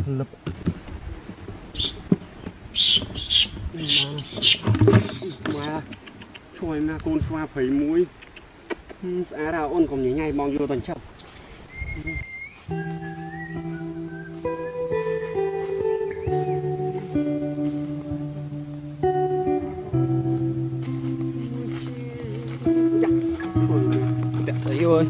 lập màช่วยมาโกนฟ้าเผยมุ้ยอาเราอ้นของใหญ่ๆมองอยู่ตอนเช้าĐấy ơi.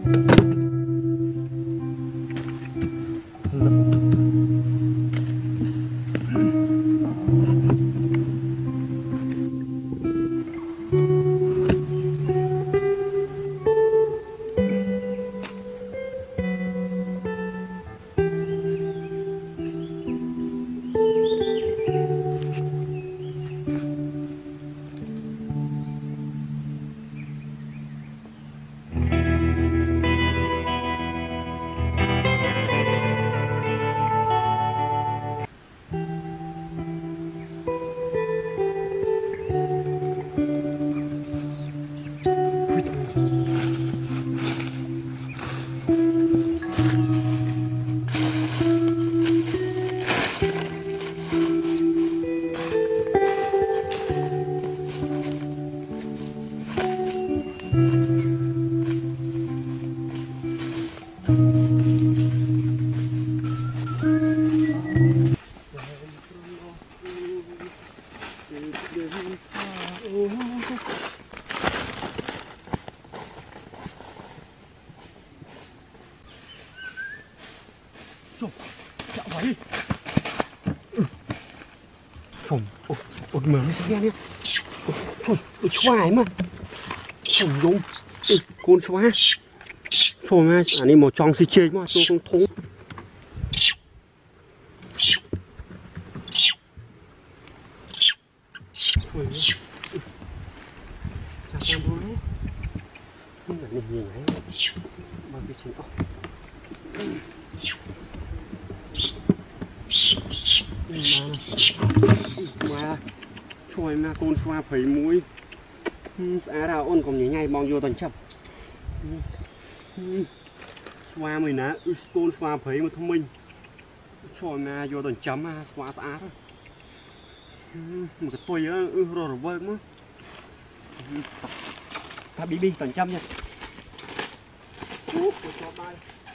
Chồng, ột mở cái xe đi. Chồng, xoài mà. Chồng giống. Con xoài. Chồng mà, này một trong xì chê mà, tôi không thúng. Chồng chả con bố đấy. Nhưng mà nhìn ấy. Bao cái chuyện màช่วยมากูนฟ้าเผยมุ้ยเราอ้นกลมใหญ่ๆมองโยตอนจับฟ้ามือนะกูนฟ้าเผยมาทำไมช่วยมาโยตอนจับมาฟ้าสะอาดมันก็ตัวเยอะรอรเวิร์กมั้งถ้าบีตอนจับเนี่ย